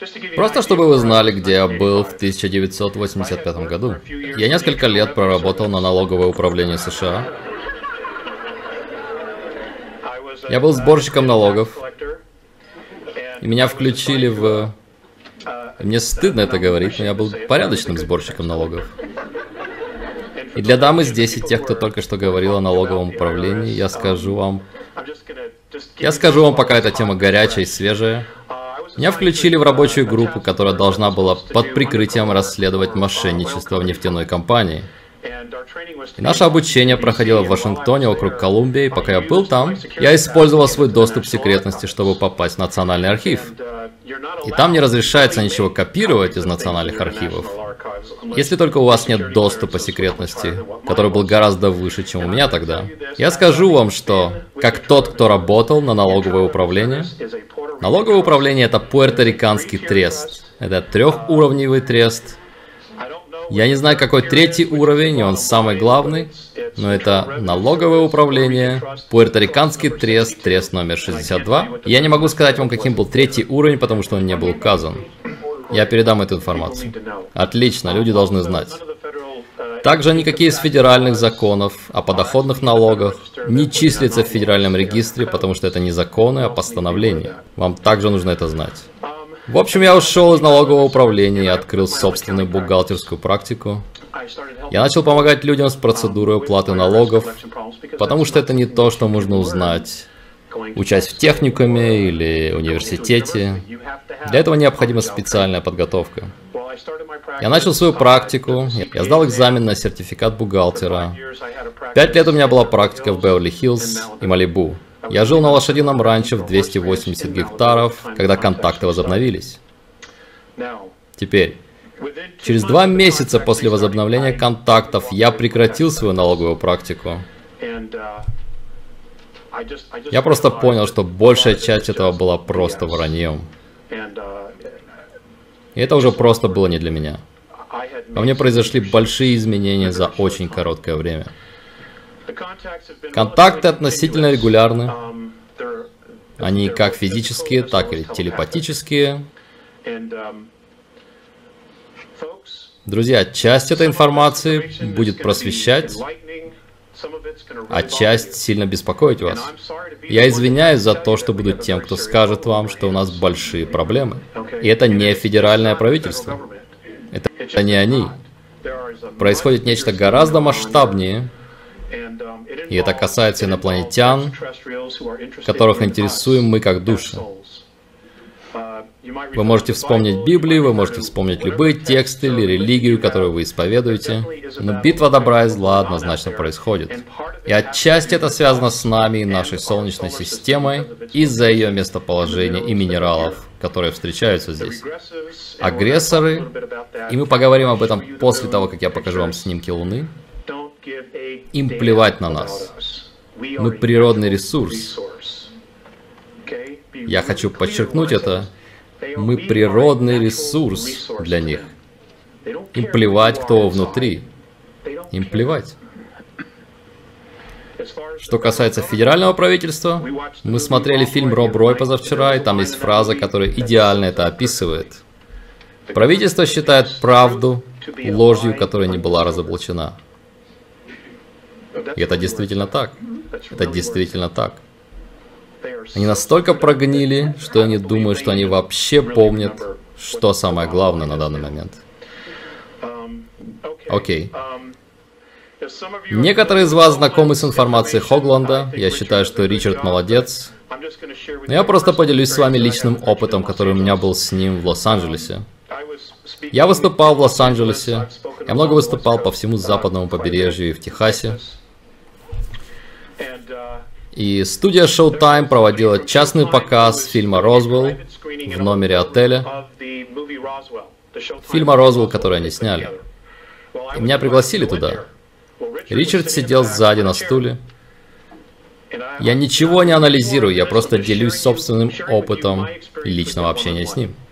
Просто чтобы вы знали, где я был в 1985 году. Я несколько лет проработал на налоговое управление США. Я был сборщиком налогов. И меня включили в... Мне стыдно это говорить, но я был порядочным сборщиком налогов. И для дамы здесь и тех, кто только что говорил о налоговом управлении, я скажу вам, пока эта тема горячая и свежая. Меня включили в рабочую группу, которая должна была под прикрытием расследовать мошенничество в нефтяной компании. И наше обучение проходило в Вашингтоне, округ Колумбия, и пока я был там, я использовал свой доступ к секретности, чтобы попасть в Национальный архив. И там не разрешается ничего копировать из национальных архивов, если только у вас нет доступа к секретности, который был гораздо выше, чем у меня тогда. Я скажу вам, что, как тот, кто работал на налоговое управление, налоговое управление — это пуэрториканский трест. Это трехуровневый трест. Я не знаю, какой третий уровень, и он самый главный, но это налоговое управление, пуэрториканский трест, трест номер 62. Я не могу сказать вам, каким был третий уровень, потому что он не был указан. Я передам эту информацию. Отлично, люди должны знать. Также никакие из федеральных законов о подоходных налогах не числятся в федеральном регистре, потому что это не законы, а постановления. Вам также нужно это знать. В общем, я ушел из налогового управления и открыл собственную бухгалтерскую практику. Я начал помогать людям с процедурой уплаты налогов, потому что это не то, что можно узнать, учась в техникуме или университете. Для этого необходима специальная подготовка. Я начал свою практику, я сдал экзамен на сертификат бухгалтера. 5 лет у меня была практика в Беверли-Хиллз и Малибу. Я жил на лошадином ранчо в 280 гектаров, когда контакты возобновились. Теперь, через 2 месяца после возобновления контактов я прекратил свою налоговую практику. Я просто понял, что большая часть этого была просто враньем. И это уже просто было не для меня. Во мне произошли большие изменения за очень короткое время. Контакты относительно регулярны. Они как физические, так и телепатические. Друзья, часть этой информации будет просвещать, а часть сильно беспокоить вас. Я извиняюсь за то, что буду тем, кто скажет вам, что у нас большие проблемы. И это не федеральное правительство. Это не они. Происходит нечто гораздо масштабнее. И это касается инопланетян, которых интересуем мы как души. Вы можете вспомнить Библию, вы можете вспомнить любые тексты или религию, которую вы исповедуете, но битва добра и зла однозначно происходит. И отчасти это связано с нами и нашей Солнечной системой из-за ее местоположения и минералов, которые встречаются здесь. Агрессоры, и мы поговорим об этом после того, как я покажу вам снимки Луны, им плевать на нас. Мы природный ресурс. Я хочу подчеркнуть это. Мы природный ресурс для них. Им плевать, кто внутри. Им плевать. Что касается федерального правительства, мы смотрели фильм «Роб Рой» позавчера, и там есть фраза, которая идеально это описывает. Правительство считает правду ложью, которая не была разоблачена. И это действительно так. Это действительно так. Они настолько прогнили, что они думают, что они вообще помнят, что самое главное на данный момент. Окей. Некоторые из вас знакомы с информацией Хогланда. Я считаю, что Ричард молодец. Но я просто поделюсь с вами личным опытом, который у меня был с ним в Лос-Анджелесе. Я выступал в Лос-Анджелесе. Я много выступал по всему западному побережью и в Техасе. И студия Showtime проводила частный показ фильма «Розуэлл» в номере отеля. Фильма «Розуэлл», который они сняли. И меня пригласили туда. Ричард сидел сзади на стуле. Я ничего не анализирую, я просто делюсь собственным опытом и личного общения с ним.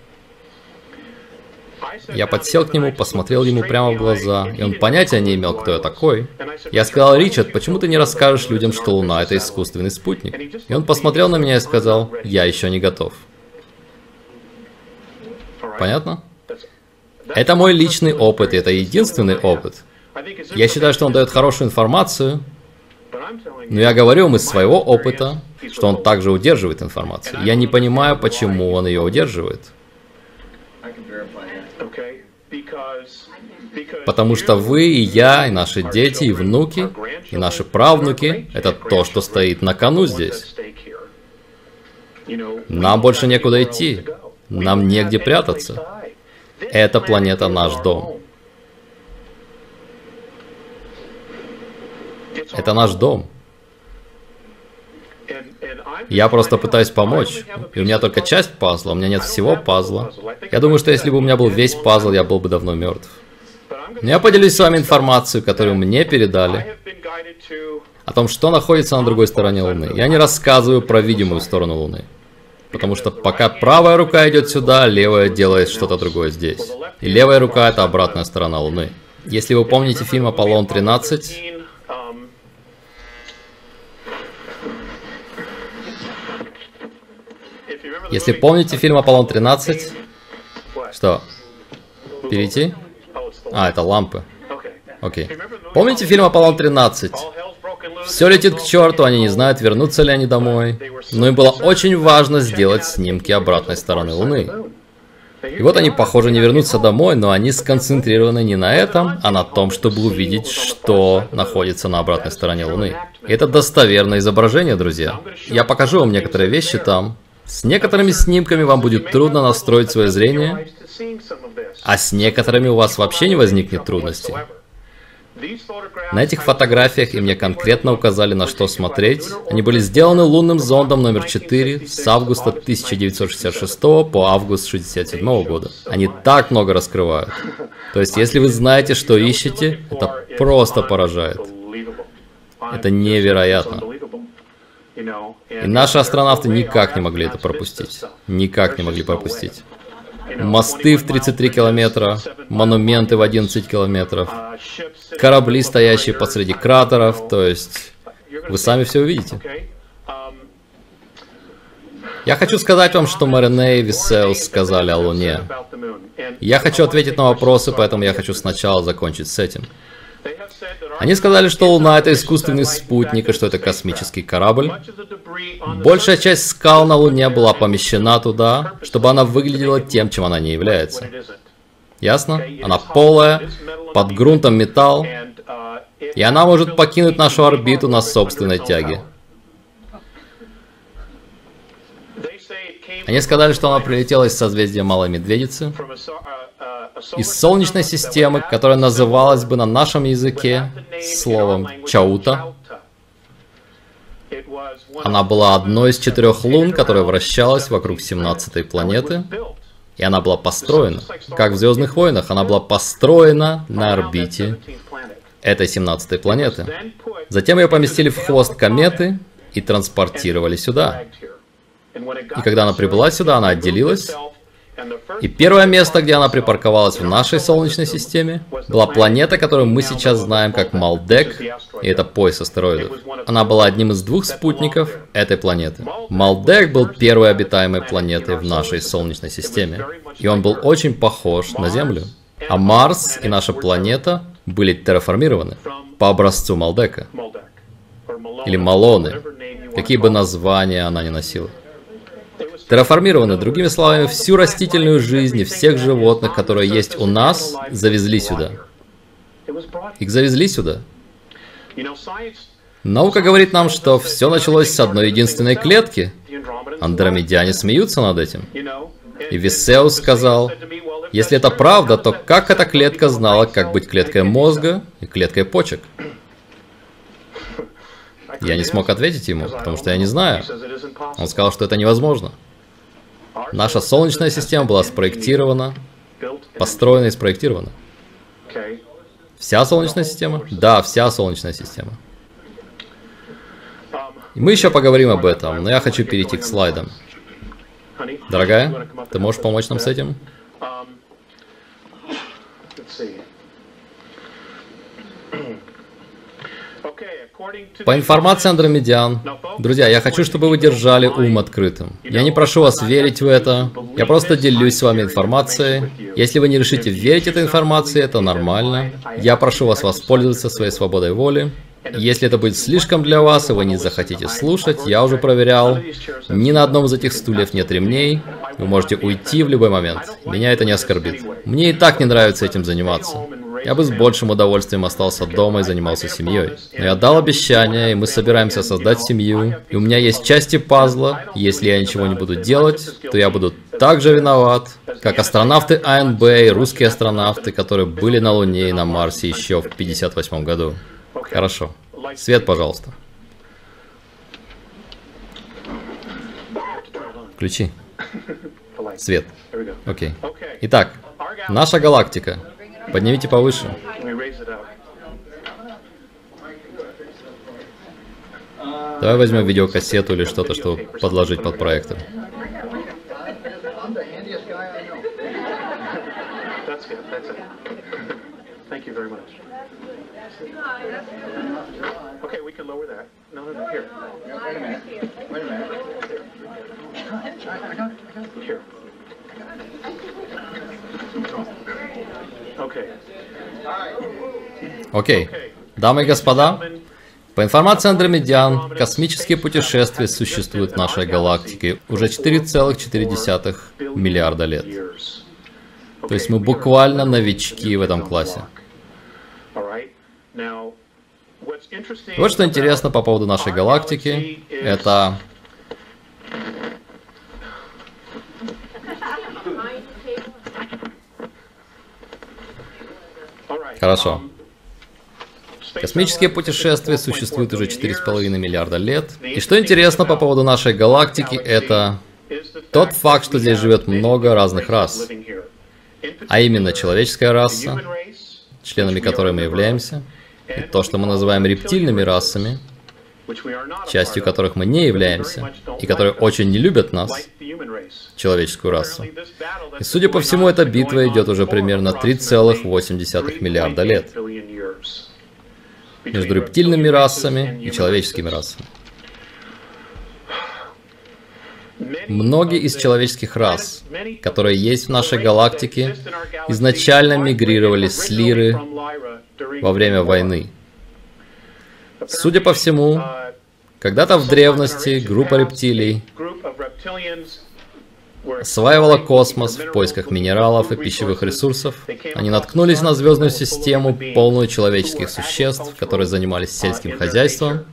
Я подсел к нему, посмотрел ему прямо в глаза, и он понятия не имел, кто я такой. Я сказал: «Ричард, почему ты не расскажешь людям, что Луна — это искусственный спутник?» И он посмотрел на меня и сказал: «Я еще не готов». Понятно? Это мой личный опыт, и это единственный опыт. Я считаю, что он дает хорошую информацию, но я говорю вам из своего опыта, что он также удерживает информацию. Я не понимаю, почему он ее удерживает. Потому что вы, и я, и наши дети, и внуки, и наши правнуки — это то, что стоит на кону здесь. Нам больше некуда идти. Нам негде прятаться. Эта планета — наш дом. Это наш дом. Я просто пытаюсь помочь. И у меня только часть пазла, у меня нет всего пазла. Я думаю, что если бы у меня был весь пазл, я был бы давно мертв. Но я поделюсь с вами информацией, которую мне передали, о том, что находится на другой стороне Луны. Я не рассказываю про видимую сторону Луны. Потому что пока правая рука идет сюда, левая делает что-то другое здесь. И левая рука — это обратная сторона Луны. Если вы помните фильм «Аполлон-13», если помните фильм «Аполлон-13», что? Перейти? А, это лампы. Окей. Помните фильм «Аполлон-13»? Все летит к черту, они не знают, вернутся ли они домой. Но им было очень важно сделать снимки обратной стороны Луны. И вот они, похоже, не вернутся домой, но они сконцентрированы не на этом, а на том, чтобы увидеть, что находится на обратной стороне Луны. И это достоверное изображение, друзья. Я покажу вам некоторые вещи там. С некоторыми снимками вам будет трудно настроить свое зрение, а с некоторыми у вас вообще не возникнет трудностей. На этих фотографиях им мне конкретно указали, на что смотреть. Они были сделаны лунным зондом номер 4 с августа 1966 по август 1967 года. Они так много раскрывают. То есть, если вы знаете, что ищете, это просто поражает. Это невероятно. И наши астронавты никак не могли это пропустить. Никак не могли пропустить. Мосты в 33 километра, монументы в 11 километров, корабли, стоящие посреди кратеров, то есть вы сами все увидите. Я хочу сказать вам, что Марине и Висеус сказали о Луне. Я хочу ответить на вопросы, поэтому я хочу сначала закончить с этим. Они сказали, что Луна — это искусственный спутник, и что это космический корабль. Большая часть скал на Луне была помещена туда, чтобы она выглядела тем, чем она не является. Ясно? Она полая, под грунтом металл, и она может покинуть нашу орбиту на собственной тяге. Они сказали, что она прилетела из созвездия Малой Медведицы, из Солнечной системы, которая называлась бы на нашем языке словом Чаута. Она была одной из 4 лун, которая вращалась вокруг 17-й планеты. И она была построена, как в «Звездных войнах», она была построена на орбите этой 17-й планеты. Затем ее поместили в хвост кометы и транспортировали сюда. И когда она прибыла сюда, она отделилась. И первое место, где она припарковалась в нашей Солнечной системе, была планета, которую мы сейчас знаем как Малдек, и это пояс астероидов. Она была одним из 2 спутников этой планеты. Малдек был первой обитаемой планетой в нашей Солнечной системе, и он был очень похож на Землю. А Марс и наша планета были терраформированы по образцу Малдека. Или Малоны, какие бы названия она ни носила. Терраформированы, другими словами, всю растительную жизнь и всех животных, которые есть у нас, завезли сюда. Их завезли сюда. Наука говорит нам, что все началось с одной единственной клетки. Андромедяне смеются над этим. И Висеус сказал, если это правда, то как эта клетка знала, как быть клеткой мозга и клеткой почек? Я не смог ответить ему, потому что я не знаю. Он сказал, что это невозможно. Наша Солнечная система была спроектирована, построена и спроектирована. Вся Солнечная система? Да, вся Солнечная система. И мы еще поговорим об этом, но я хочу перейти к слайдам. Дорогая, ты можешь помочь нам с этим? По информации андромедян, друзья, я хочу, чтобы вы держали ум открытым. Я не прошу вас верить в это, я просто делюсь с вами информацией. Если вы не решите верить этой информации, это нормально. Я прошу вас воспользоваться своей свободой воли. Если это будет слишком для вас, и вы не захотите слушать, я уже проверял, ни на одном из этих стульев нет ремней, вы можете уйти в любой момент. Меня это не оскорбит. Мне и так не нравится этим заниматься. Я бы с большим удовольствием остался дома и занимался семьей. Но я дал обещание, и мы собираемся создать семью, и у меня есть части пазла, и если я ничего не буду делать, то я буду так же виноват, как астронавты АНБ и русские астронавты, которые были на Луне и на Марсе еще в 1958 году. Хорошо. Свет, пожалуйста. Включи. Свет. Окей. Итак, наша галактика. Поднимите повыше. Давай возьмем видеокассету или что-то, чтобы подложить под проектор. Окей. Дамы и господа, по информации андромедян, космические путешествия существуют в нашей галактике уже 4,4 миллиарда лет. То есть мы буквально новички в этом классе. Вот что интересно по поводу нашей галактики, это... Хорошо. Космические путешествия существуют уже 4,5 миллиарда лет. И что интересно по поводу нашей галактики, это тот факт, что здесь живет много разных рас. А именно человеческая раса, членами которой мы являемся, и то, что мы называем рептильными расами, частью которых мы не являемся, и которые очень не любят нас, человеческую расу. И судя по всему, эта битва идет уже примерно 3,8 миллиарда лет между рептильными расами и человеческими расами. Многие из человеческих рас, которые есть в нашей галактике, изначально мигрировали с Лиры во время войны. Судя по всему, когда-то в древности группа рептилий осваивала космос в поисках минералов и пищевых ресурсов. Они наткнулись на звездную систему, полную человеческих существ, которые занимались сельским хозяйством.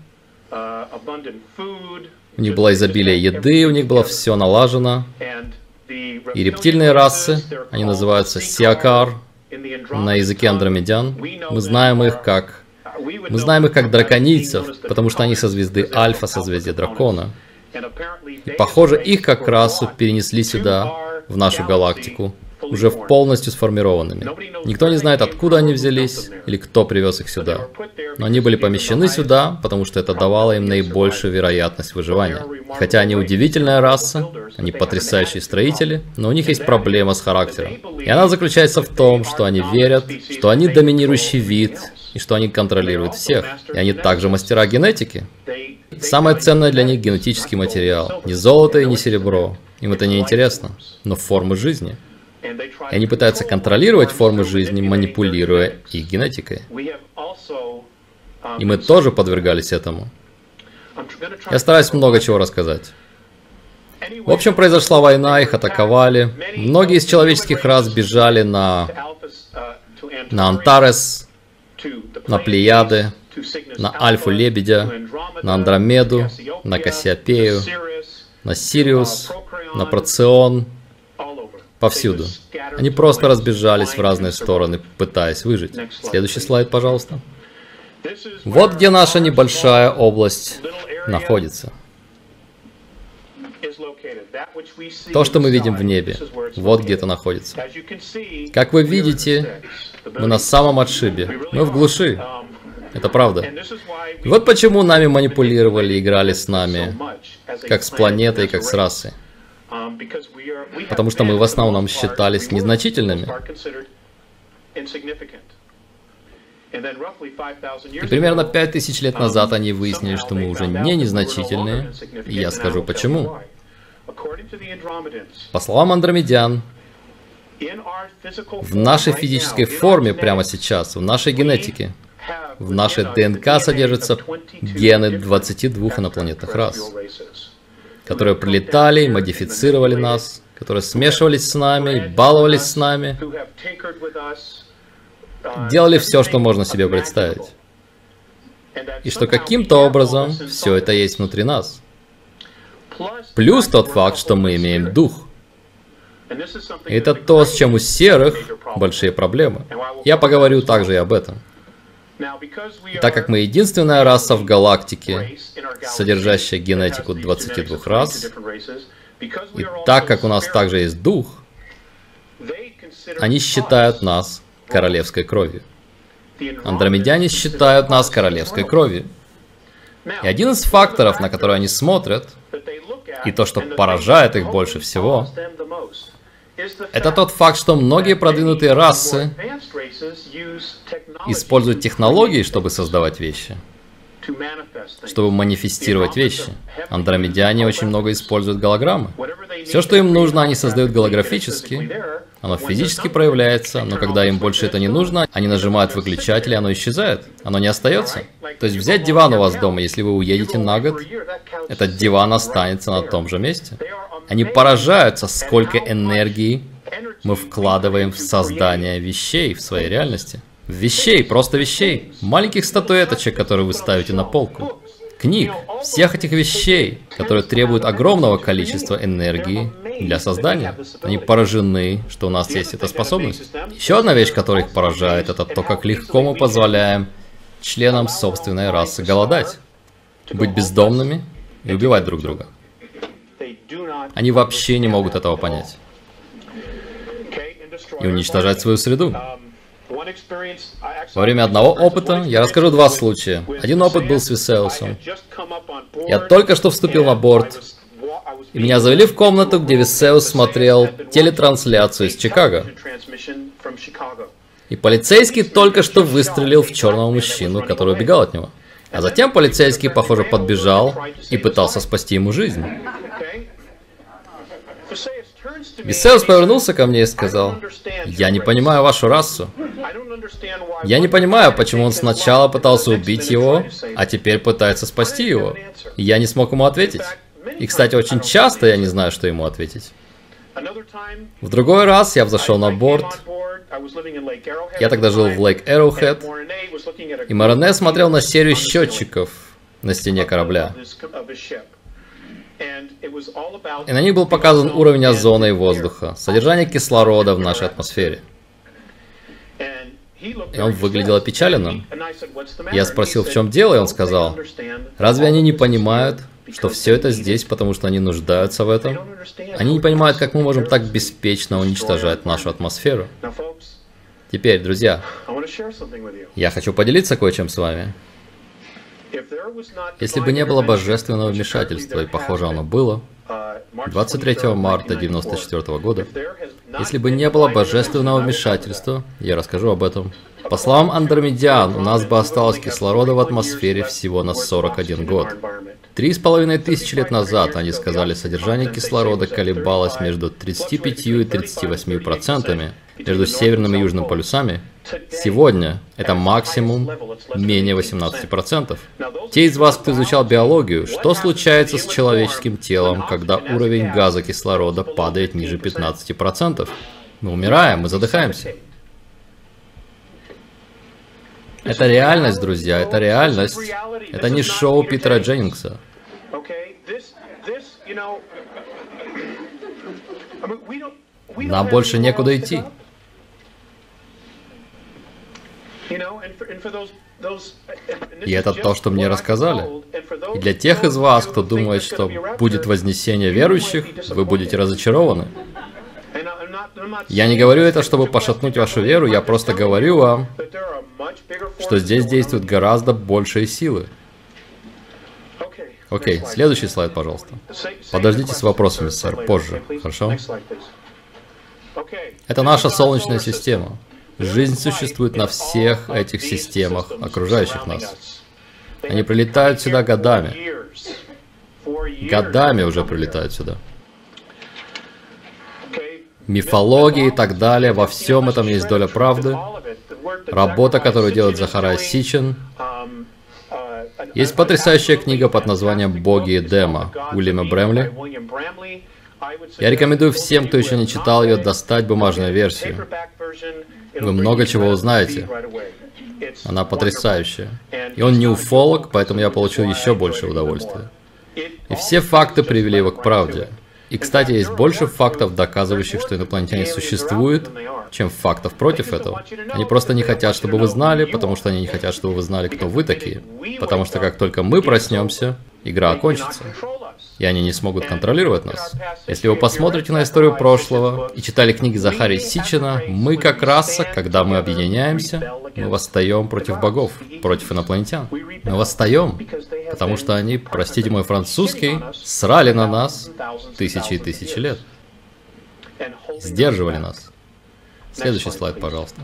У них было изобилие еды, у них было все налажено. И рептильные расы, они называются Сиакар на языке андромедян. Мы знаем их как драконийцев, потому что они со звезды Альфа, созвездия Дракона. И, похоже, их как расу перенесли сюда, в нашу галактику, уже полностью сформированными. Никто не знает, откуда они взялись, или кто привез их сюда. Но они были помещены сюда, потому что это давало им наибольшую вероятность выживания. Хотя они удивительная раса, они потрясающие строители, но у них есть проблема с характером. И она заключается в том, что они верят, что они доминирующий вид, и что они контролируют всех. И они также мастера генетики. Самое ценное для них генетический материал. Не золото и не серебро. Им это не интересно. Но формы жизни. И они пытаются контролировать формы жизни, манипулируя их генетикой. И мы тоже подвергались этому. Я стараюсь много чего рассказать. В общем, произошла война, их атаковали. Многие из человеческих рас бежали на Антарес, на Плеяды, на Альфу-Лебедя, на Андромеду, на Кассиопею, на Сириус, на Процион, повсюду. Они просто разбежались в разные стороны, пытаясь выжить. Следующий слайд, пожалуйста. Вот где наша небольшая область находится. То, что мы видим в небе, вот где это находится. Как вы видите, мы на самом отшибе, мы в глуши. Это правда. И вот почему нами манипулировали, играли с нами, как с планетой, как с расой. Потому что мы в основном считались незначительными. И примерно 5000 лет назад они выяснили, что мы уже не незначительные, и я скажу почему. По словам андромедян, в нашей физической форме прямо сейчас, в нашей генетике, в нашей ДНК содержатся гены 22 инопланетных рас, которые прилетали, модифицировали нас, которые смешивались с нами, баловались с нами, делали все, что можно себе представить. И что каким-то образом все это есть внутри нас. Плюс тот факт, что мы имеем дух. И это то, с чем у серых большие проблемы. Я поговорю также и об этом. И так как мы единственная раса в галактике, содержащая генетику 22 рас, и так как у нас также есть дух, они считают нас королевской кровью. Андромедяне считают нас королевской кровью. И один из факторов, на который они смотрят, и то, что поражает их больше всего, это тот факт, что многие продвинутые расы используют технологии, чтобы создавать вещи, чтобы манифестировать вещи. Андромедяне очень много используют голограммы. Все, что им нужно, они создают голографически. Оно физически проявляется, но когда им больше это не нужно, они нажимают выключатель, и оно исчезает. Оно не остается. То есть взять диван у вас дома, если вы уедете на год, этот диван останется на том же месте. Они поражаются, сколько энергии мы вкладываем в создание вещей в своей реальности. Вещей, просто вещей. Маленьких статуэточек, которые вы ставите на полку. Книг, всех этих вещей, которые требуют огромного количества энергии для создания. Они поражены, что у нас есть эта способность. Еще одна вещь, которая их поражает, это то, как легко мы позволяем членам собственной расы голодать, быть бездомными и убивать друг друга. Они вообще не могут этого понять. И уничтожать свою среду. Во время одного опыта я расскажу два случая. Один опыт был с Висеусом. Я только что вступил на борт, и меня завели в комнату, где Висеус смотрел телетрансляцию из Чикаго. И полицейский только что выстрелил в черного мужчину, который убегал от него. А затем полицейский, похоже, подбежал и пытался спасти ему жизнь. Висеус повернулся ко мне и сказал: «Я не понимаю вашу расу. Я не понимаю, почему он сначала пытался убить его, а теперь пытается спасти его». И я не смог ему ответить. И, кстати, очень часто я не знаю, что ему ответить. В другой раз я взошел на борт. Я тогда жил в Лейк Эроухед. И Морене смотрел на серию счетчиков на стене корабля. И на них был показан уровень озона и воздуха, содержание кислорода в нашей атмосфере. И он выглядел опечаленным. Я спросил, в чем дело, и он сказал: «Разве они не понимают, что все это здесь, потому что они нуждаются в этом? Они не понимают, как мы можем так беспечно уничтожать нашу атмосферу». Теперь, друзья, я хочу поделиться кое-чем с вами. Если бы не было божественного вмешательства, и похоже оно было, 23 марта 1994 года, если бы не было божественного вмешательства, я расскажу об этом. По словам андромедян, у нас бы осталось кислорода в атмосфере всего на 41 год. 3500 лет назад, они сказали, содержание кислорода колебалось между 35 и 38% между северным и южным полюсами. Сегодня это максимум менее 18%. Те из вас, кто изучал биологию, что случается с человеческим телом, когда уровень газа кислорода падает ниже 15%? Мы умираем, мы задыхаемся. Это реальность, друзья, это реальность. Это не шоу Питера Дженнингса. Нам больше некуда идти. И это то, что мне рассказали. И для тех из вас, кто думает, что будет вознесение верующих, вы будете разочарованы. Я не говорю это, чтобы пошатнуть вашу веру, я просто говорю вам, что здесь действуют гораздо большие силы. Окей, следующий слайд, пожалуйста. Подождите с вопросами, сэр, позже, хорошо? Это наша Солнечная система. Жизнь существует на всех этих системах, окружающих нас. Они прилетают сюда годами. Годами уже прилетают сюда. Мифология и так далее, во всем этом есть доля правды. Работа, которую делает Захария Ситчин. Есть потрясающая книга под названием «Боги Эдема» Уильяма Брэмли. Я рекомендую всем, кто еще не читал ее, достать бумажную версию. Вы много чего узнаете. Она потрясающая. И он не уфолог, поэтому я получил еще больше удовольствия. И все факты привели его к правде. И, кстати, есть больше фактов, доказывающих, что инопланетяне существуют, чем фактов против этого. Они просто не хотят, чтобы вы знали, потому что они не хотят, чтобы вы знали, кто вы такие. Потому что как только мы проснемся, игра окончится. И они не смогут контролировать нас. Если вы посмотрите на историю прошлого и читали книги Захарии Ситчина, мы как раса, когда мы объединяемся, мы восстаем против богов, против инопланетян. Мы восстаем, потому что они, простите мой французский, срали на нас тысячи и тысячи лет. Сдерживали нас. Следующий слайд, пожалуйста.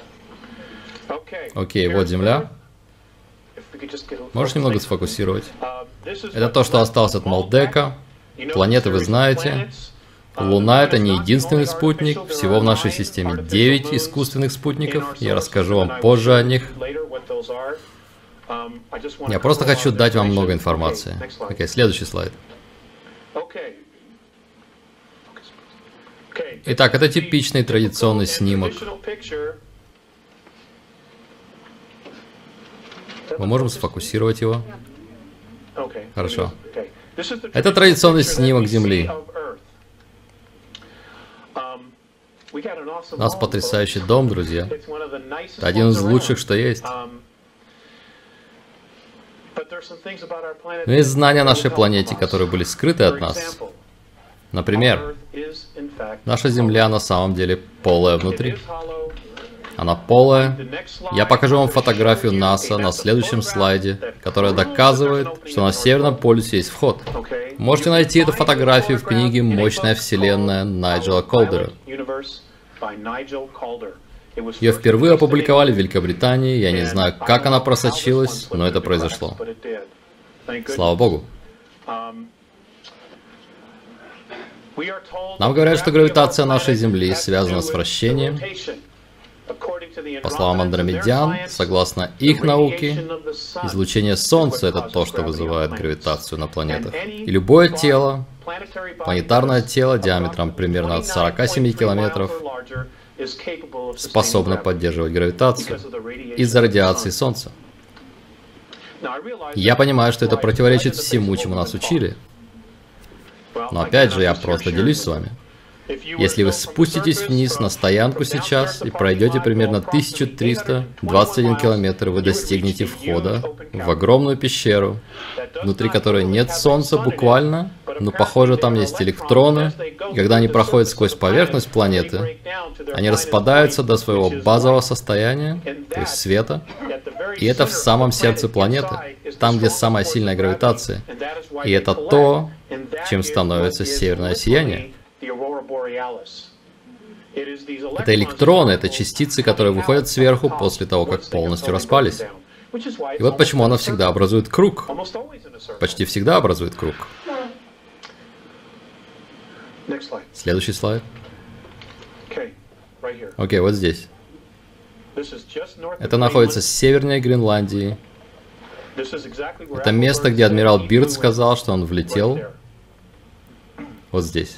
Окей, вот Земля. Можешь немного сфокусировать? Это то, что осталось от Малдека. Планеты вы знаете. Луна — это не единственный спутник. Всего в нашей системе 9 искусственных спутников. Я расскажу вам позже о них. Я просто хочу дать вам много информации. Окей, следующий слайд. Итак, это типичный традиционный снимок. Мы можем сфокусировать его. Хорошо. Это традиционный снимок Земли. У нас потрясающий дом, друзья. Это один из лучших, что есть. Но есть знания о нашей планете, которые были скрыты от нас. Например, наша Земля на самом деле полая внутри. Она полая. Я покажу вам фотографию НАСА на следующем слайде, которая доказывает, что на Северном полюсе есть вход. Можете найти эту фотографию в книге «Мощная вселенная» Найджела Колдера. Ее впервые опубликовали в Великобритании. Я не знаю, как она просочилась, но это произошло. Слава Богу. Нам говорят, что гравитация нашей Земли связана с вращением. По словам андромедян, согласно их науке, излучение Солнца — это то, что вызывает гравитацию на планетах. И любое тело, планетарное тело диаметром примерно от 47 километров, способно поддерживать гравитацию из-за радиации Солнца. Я понимаю, что это противоречит всему, чему нас учили. Но опять же, я просто делюсь с вами. Если вы спуститесь вниз на стоянку сейчас и пройдете примерно 1321 километр, вы достигнете входа в огромную пещеру, внутри которой нет Солнца буквально, но похоже там есть электроны, и когда они проходят сквозь поверхность планеты, они распадаются до своего базового состояния, то есть света, и это в самом сердце планеты, там, где самая сильная гравитация. И это то, чем становится северное сияние. Это электроны, это частицы, которые выходят сверху после того, как полностью распались. И вот почему оно всегда образует круг. Почти всегда образует круг. Следующий слайд. Окей, вот здесь. Это находится севернее Гренландии. Это место, где адмирал Бирд сказал, что он влетел. Вот здесь.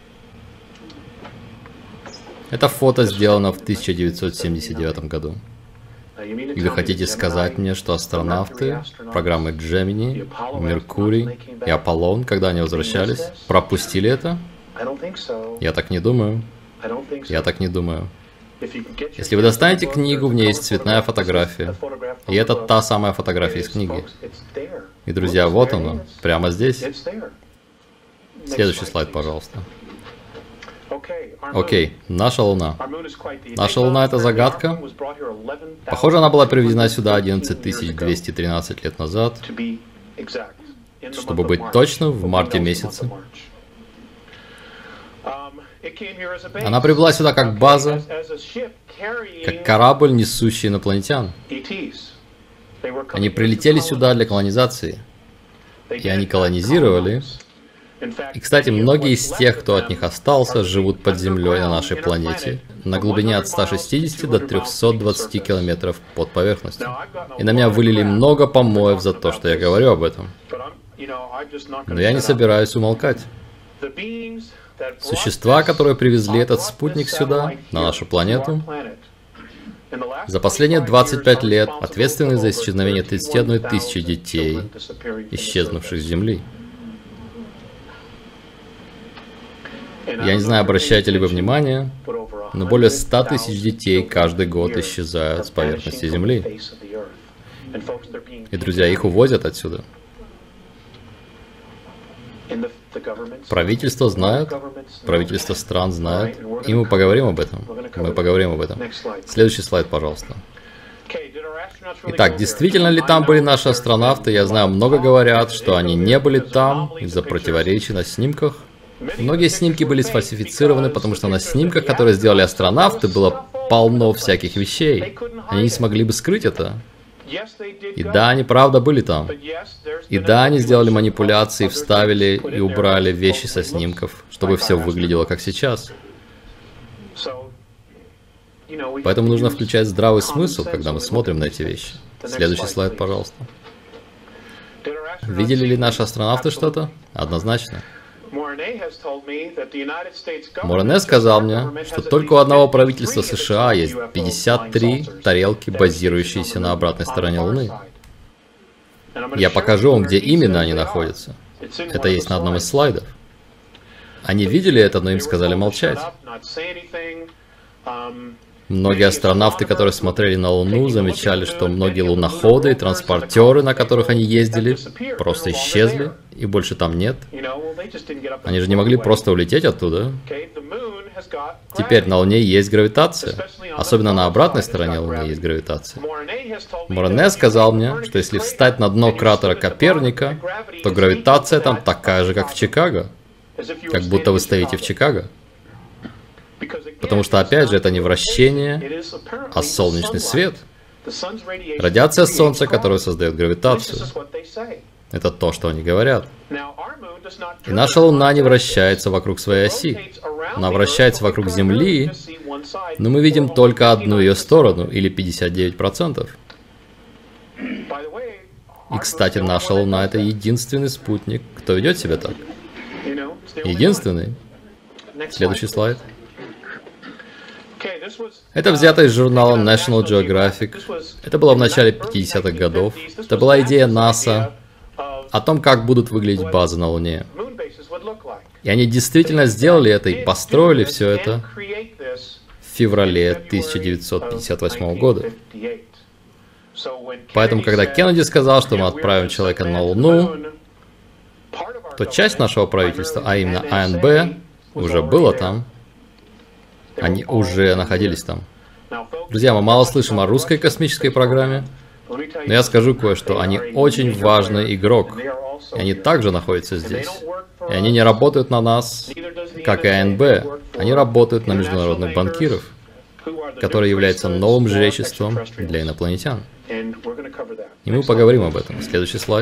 Это фото сделано в 1979 году. И вы хотите сказать мне, что астронавты программы Gemini, Меркурий и Аполлон, когда они возвращались, пропустили это? Я так не думаю. Я так не думаю. Если вы достанете книгу, в ней есть цветная фотография. И это та самая фотография из книги. И, друзья, вот оно, прямо здесь. Следующий слайд, пожалуйста. Окей, наша Луна. Наша Луна — это загадка. Похоже, она была привезена сюда 11 213 лет назад. Чтобы быть точным, в марте месяце. Она прибыла сюда как база, как корабль, несущий инопланетян. Они прилетели сюда для колонизации. И они колонизировали. И, кстати, многие из тех, кто от них остался, живут под землей на нашей планете, на глубине от 160 до 320 километров под поверхностью. И на меня вылили много помоев за то, что я говорю об этом. Но я не собираюсь умолкать. Существа, которые привезли этот спутник сюда, на нашу планету, за последние 25 лет ответственны за исчезновение 31 тысячи детей, исчезнувших с Земли. Я не знаю, обращаете ли вы внимание, но более 100 тысяч детей каждый год исчезают с поверхности Земли. И, друзья, их увозят отсюда. Правительство знает, правительство стран знает, и мы поговорим об этом. Мы поговорим об этом. Следующий слайд, пожалуйста. Итак, действительно ли там были наши астронавты? Я знаю, много говорят, что они не были там из-за противоречий на снимках. Многие снимки были сфальсифицированы, потому что на снимках, которые сделали астронавты, было полно всяких вещей. Они не смогли бы скрыть это. И да, они правда были там. И да, они сделали манипуляции, вставили и убрали вещи со снимков, чтобы все выглядело как сейчас. Поэтому нужно включать здравый смысл, когда мы смотрим на эти вещи. Следующий слайд, пожалуйста. Видели ли наши астронавты что-то? Однозначно. Морене сказал мне, что только у одного правительства США есть 53 тарелки, базирующиеся на обратной стороне Луны. Я покажу вам, где именно они находятся. Это есть на одном из слайдов. Они видели это, но им сказали молчать. Многие астронавты, которые смотрели на Луну, замечали, что многие луноходы и транспортеры, на которых они ездили, просто исчезли, и больше там нет. Они же не могли просто улететь оттуда. Теперь на Луне есть гравитация. Особенно на обратной стороне Луны есть гравитация. Морене сказал мне, что если встать на дно кратера Коперника, то гравитация там такая же, как в Чикаго. Как будто вы стоите в Чикаго. Потому что, опять же, это не вращение, а солнечный свет. Радиация Солнца, которая создает гравитацию. Это то, что они говорят. И наша Луна не вращается вокруг своей оси. Она вращается вокруг Земли, но мы видим только одну ее сторону, или 59%. И, кстати, наша Луна — это единственный спутник, кто ведет себя так. Единственный. Следующий слайд. Это взято из журнала National Geographic. Это было в начале 50-х годов. Это была идея НАСА о том, как будут выглядеть базы на Луне. И они действительно сделали это и построили все это в феврале 1958 года. Поэтому, когда Кеннеди сказал, что мы отправим человека на Луну, то часть нашего правительства, а именно АНБ, уже было там. Они уже находились там. Друзья, мы мало слышим о русской космической программе, но я скажу кое-что. Они очень важный игрок. И они также находятся здесь. И они не работают на нас, как и АНБ. Они работают на международных банкиров, которые являются новым жречеством для инопланетян. И мы поговорим об этом. Следующий слайд.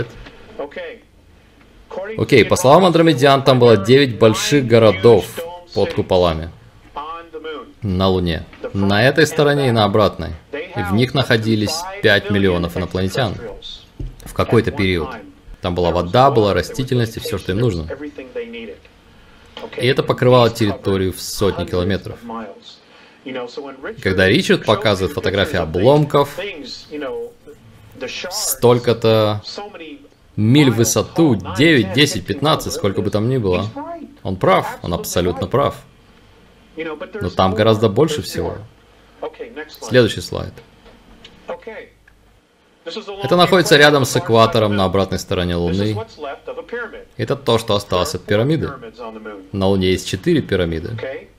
Окей, по словам андромедян, там было 9 больших городов под куполами на Луне. На этой стороне и на обратной. И в них находились 5 миллионов инопланетян. В какой-то период. Там была вода, была растительность и все, что им нужно. И это покрывало территорию в сотни километров. Когда Ричард показывает фотографии обломков, столько-то миль в высоту, 9, 10, 15, сколько бы там ни было, он прав, он абсолютно прав. Но там гораздо больше всего. Следующий слайд. Это находится рядом с экватором на обратной стороне Луны. Это то, что осталось от пирамиды. На Луне есть 4 пирамиды.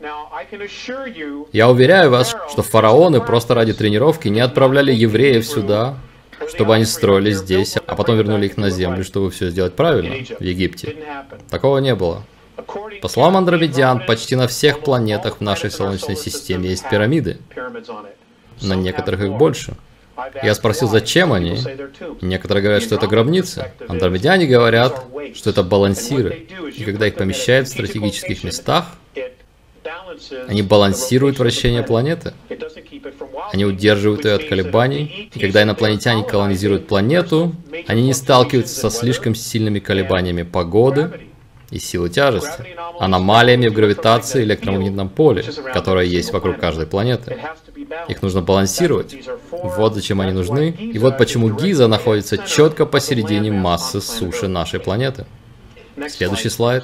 Я уверяю вас, что фараоны просто ради тренировки не отправляли евреев сюда, чтобы они строили здесь, а потом вернули их на землю, чтобы все сделать правильно в Египте. Такого не было. По словам андромедян, почти на всех планетах в нашей Солнечной системе есть пирамиды. На некоторых их больше. Я спросил, зачем они. Некоторые говорят, что это гробницы. Андромедяне говорят, что это балансиры. И когда их помещают в стратегических местах, они балансируют вращение планеты. Они удерживают ее от колебаний. И когда инопланетяне колонизируют планету, они не сталкиваются со слишком сильными колебаниями погоды и силы тяжести, аномалиями в гравитации и электромагнитном поле, которое есть вокруг каждой планеты. Их нужно балансировать. Вот зачем они нужны. И вот почему Гиза находится четко посередине массы суши нашей планеты. Следующий слайд.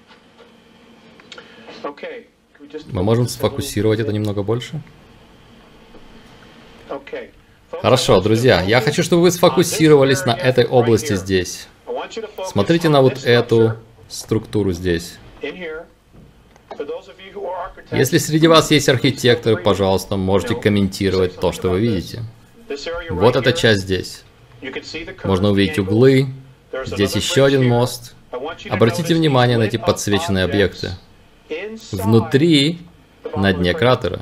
Мы можем сфокусировать это немного больше? Хорошо, друзья, я хочу, чтобы вы сфокусировались на этой области здесь. Смотрите на вот эту структуру здесь. Если среди вас есть архитекторы, пожалуйста, можете комментировать то, что вы видите. Вот эта часть здесь. Можно увидеть углы. Здесь еще один мост. Обратите внимание на эти подсвеченные объекты. Внутри, на дне кратера.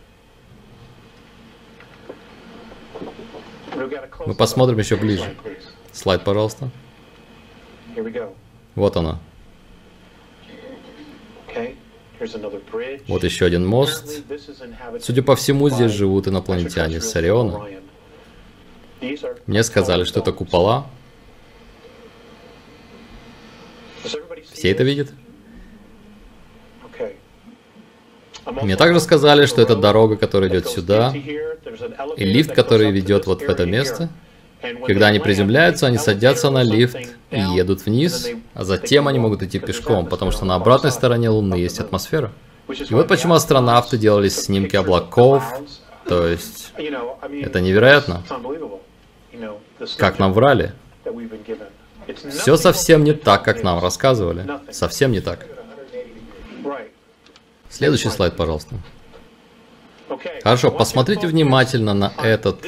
Мы посмотрим еще ближе. Слайд, пожалуйста. Вот оно. Вот еще один мост. Судя по всему, здесь живут инопланетяне с Ориона. Мне сказали, что это купола. Все это видят? Мне также сказали, что это дорога, которая идет сюда, и лифт, который ведет вот в это место. Когда они приземляются, они садятся на лифт и едут вниз, а затем они могут идти пешком, потому что на обратной стороне Луны есть атмосфера. И вот почему астронавты делали снимки облаков, то есть это невероятно. Как нам врали. Все совсем не так, как нам рассказывали. Совсем не так. Следующий слайд, пожалуйста. Хорошо, посмотрите внимательно на этот...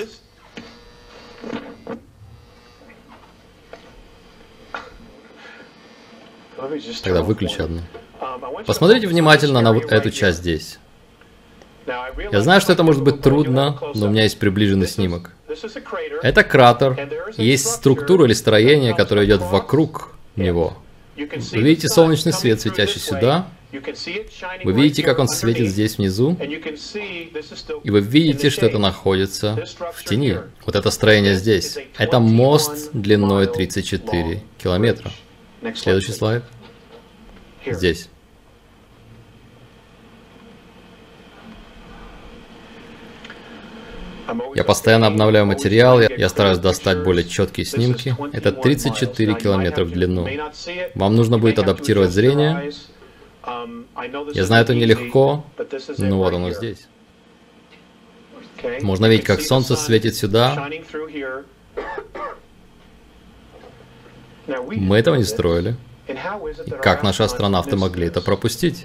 Тогда выключи одну. Посмотрите внимательно на вот эту часть здесь. Я знаю, что это может быть трудно, но у меня есть приближенный снимок. Это кратер, и есть структура или строение, которое идет вокруг него. Вы видите солнечный свет, светящий сюда. Вы видите, как он светит здесь внизу. И вы видите, что это находится в тени. Вот это строение здесь. Это мост длиной 34 километра. Следующий слайд. Здесь. Я постоянно обновляю материал, я стараюсь достать более четкие снимки. Это 34 километра в длину. Вам нужно будет адаптировать зрение. Я знаю, это нелегко, но вот оно здесь. Можно видеть, как солнце светит сюда. Мы этого не строили. И как наши астронавты могли это пропустить?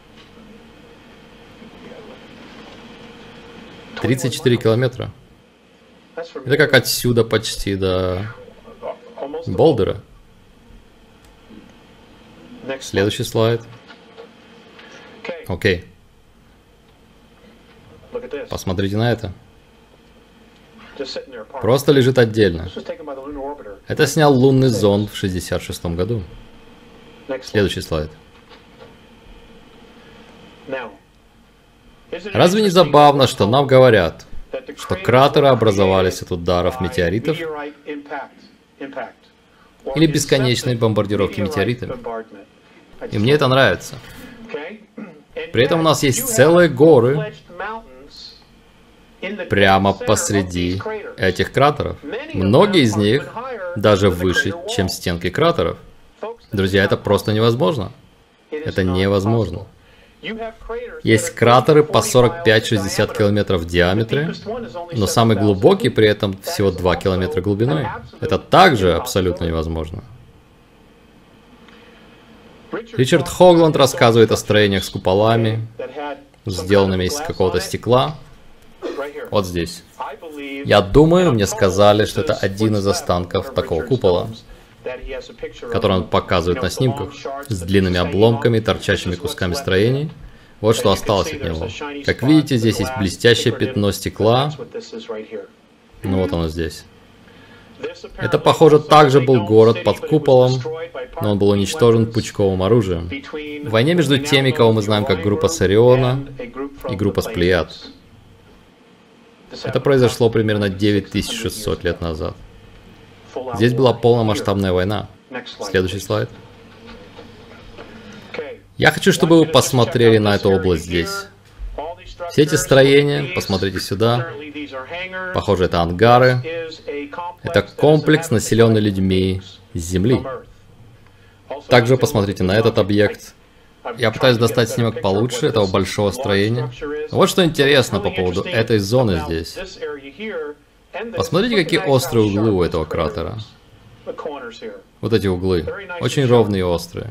34 километра. Это как отсюда почти до Болдера. Следующий слайд. Окей. Посмотрите на это. Просто лежит отдельно. Это снял лунный зонд в 1966 году. Следующий слайд. Разве не забавно, что нам говорят, что кратеры образовались от ударов метеоритов или бесконечной бомбардировки метеоритами? И мне это нравится. При этом у нас есть целые горы прямо посреди этих кратеров. Многие из них даже выше, чем стенки кратеров. Друзья, это просто невозможно. Это невозможно. Есть кратеры по 45-60 километров в диаметре, но самый глубокий при этом всего 2 километра глубиной. Это также абсолютно невозможно. Ричард Хогланд рассказывает о строениях с куполами, сделанными из какого-то стекла. Вот здесь. Я думаю, мне сказали, что это один из останков такого купола. который он показывает на снимках, с длинными обломками, торчащими кусками строений. Вот что осталось от него. Как видите, здесь есть блестящее пятно стекла. Ну вот оно здесь. Это, похоже, также был город под куполом, но он был уничтожен пучковым оружием. В войне между теми, кого мы знаем как группа с Ориона и группа с Плеяд. Это произошло примерно 9600 лет назад. Здесь была полномасштабная война. Следующий слайд. Я хочу, чтобы вы посмотрели на эту область здесь. Все эти строения, посмотрите сюда. Похоже, это ангары. Это комплекс, населенный людьми с Земли. Также посмотрите на этот объект. Я пытаюсь достать снимок получше этого большого строения. Вот что интересно по поводу этой зоны здесь. Посмотрите, какие острые углы у этого кратера. Вот эти углы. Очень ровные и острые.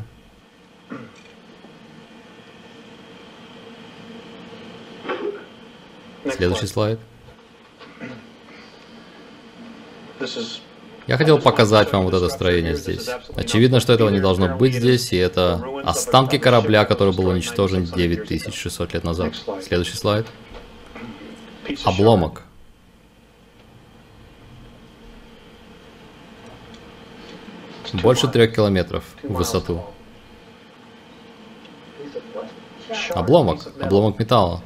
Следующий слайд. Я хотел показать вам вот это строение здесь. Очевидно, что этого не должно быть здесь, и это останки корабля, который был уничтожен 9600 лет назад. Следующий слайд. Обломок. Больше 3 километров в высоту. Обломок. Обломок металла.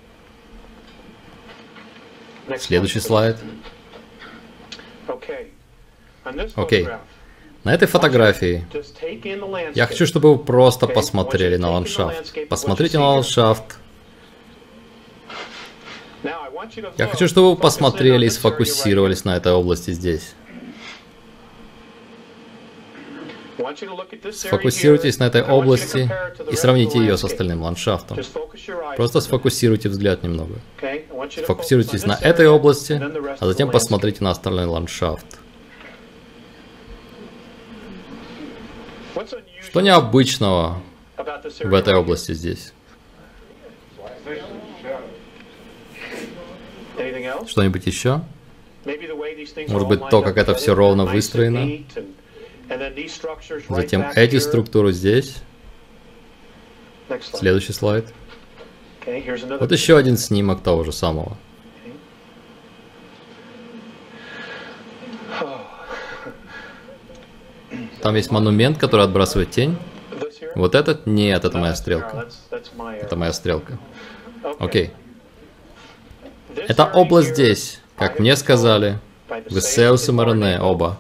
Следующий слайд. Окей. На этой фотографии я хочу, чтобы вы просто посмотрели на ландшафт. Посмотрите на ландшафт. Я хочу, чтобы вы посмотрели и сфокусировались на этой области здесь. Сфокусируйтесь на этой области и сравните ее с остальным ландшафтом. Просто сфокусируйте взгляд немного. Сфокусируйтесь на этой области, а затем посмотрите на остальной ландшафт. Что необычного в этой области здесь? Что-нибудь еще? Может быть, то, как это все ровно выстроено? Затем эти структуры здесь. Следующий слайд. Вот еще один снимок того же самого. Там есть монумент, который отбрасывает тень. Вот этот? Нет, это моя стрелка. Это моя стрелка. Окей. Эта область здесь, как мне сказали, Весеус и Марене оба.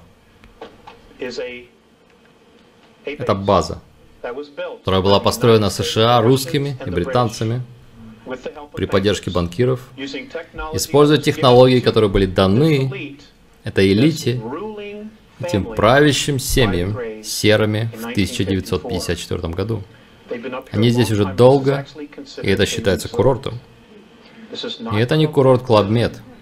Это база, которая была построена США, русскими и британцами при поддержке банкиров, используя технологии, которые были даны этой элите, этим правящим семьям серыми в 1954 году. Они здесь уже долго, и это считается курортом. И это не курорт Club Med.